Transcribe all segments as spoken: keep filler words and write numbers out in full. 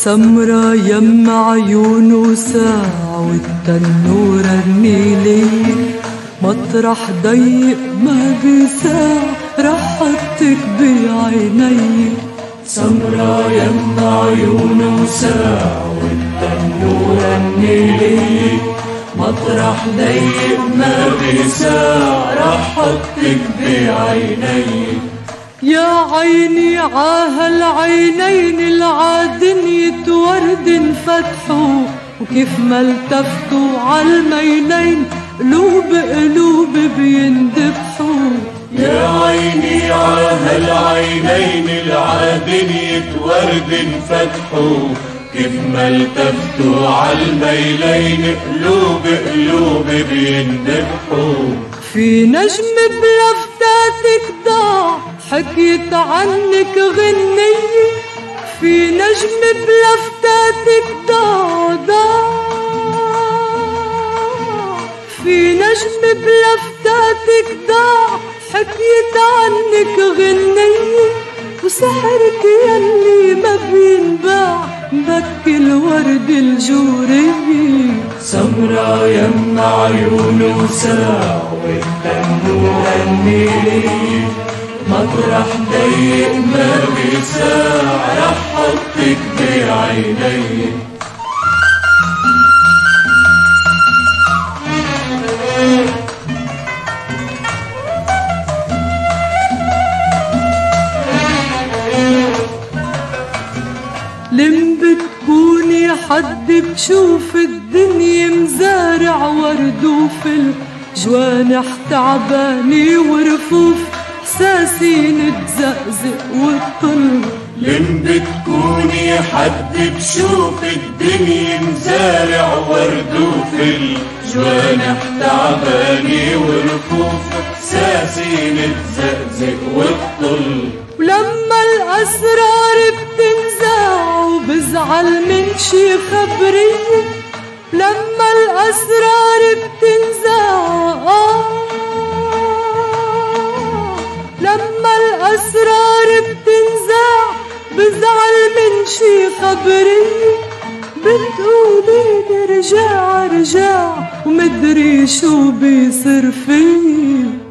سمرة يم عيونه ساعة والتنورة النيلية مطرح ضيق ما بيساع رح حطك بعيني. سمرة يم عيونه ساعة والتنورة النيلية مطرح ضيق ما بيساع رح حطك بعيني. يا عيني عاهالعينين العادنية ورد انفتحوا وكيف ما التفتوا عالميلين قلوب قلوب بيندبحوا. يا عيني عاهالعينين العادنية ورد انفتحوا كيف ما التفتوا عالميلين قلوب قلوب بيندبحوا. في نجم بلفتاتك ضاع حكيت عنك غنية، في نجم بلفتاتك ضاع ضاع في نجم بلفتاتك ضاع حكيت عنك غنية، وسحرك يلي ما بينباع بكي الورد الجورية. سمرة يم عيونه ساعة والتنورة النيلية مطرح ضيق ما بيساع رح حطك بعيني. لم بتكوني حد بشوف الدنيا مزارع ورد وفل جوانح تعباني ورفوف احساسي نتزقزق وتطل. لم بتكوني حد بشوف الدنيا مزارع ورد وفل جوانح تعباني ورفوف احساسي نتزقزق وتطل. ولما الأسرار بتنزع وبزعل من شي خبرية، لما الأسرار بتنزع آه لما الأسرار بتنزع بزعل من شي خبرية، بتقولي رجع رجع ومدري شو بيصير فيه.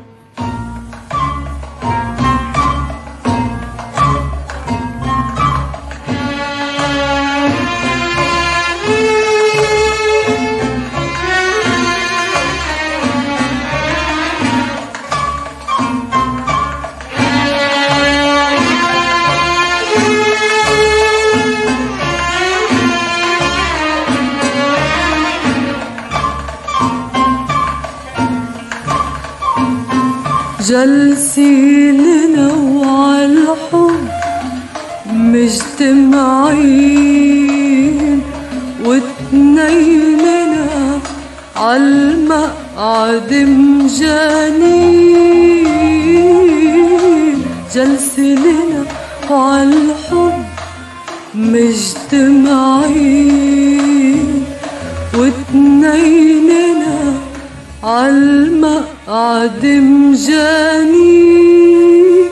جلسين نوع الحب مجتمعين واتنيننا عالمقعد مجانين. جلسين نوع الحب مجتمعين واتنيننا عالمقعد مجاني،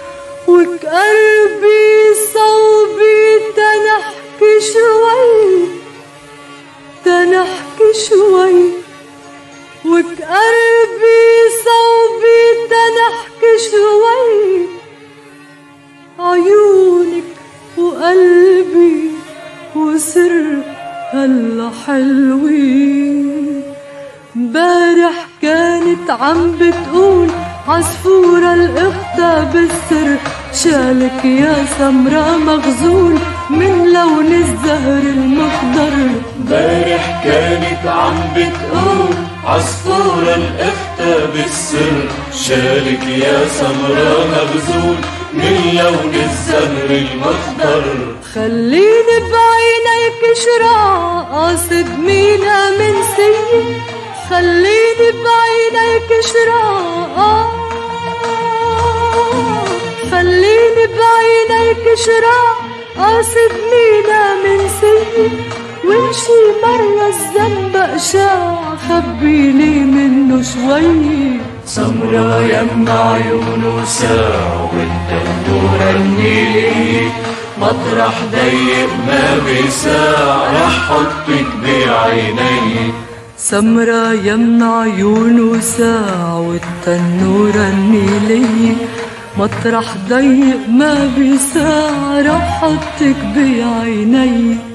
وكقربي صوبي تنحكي شوي تنحكي شوي وكقربي صوبي تنحكي شوي. عيونك وقلبي وسر هلا حلوين. امبارح كانت عم بتقول عصفورة الأختة بالسر شالك يا سمرة مغزول من لون الزهر المخضر. امبارح كانت عم بتقول عصفورة الأختة بالسر شالك يا سمرة مغزول من لون الزهر المخضر. خليني بعينيك شراع قاصد مينا من سي، خليني بعينيك شراع خليني بعينيك شراع قاصد مينا من سي، وامشي مرة الذنب أشاع خبيلي منه شوي. سمرا يما عيونه ساعة والتنور النيلي مطرح ضيق ما بيساع رح حطك بعيني. سمرا يمنع عيونه ساعة والتنورة النيلية مطرح ضيق ما بيساع رح حطك بعيني.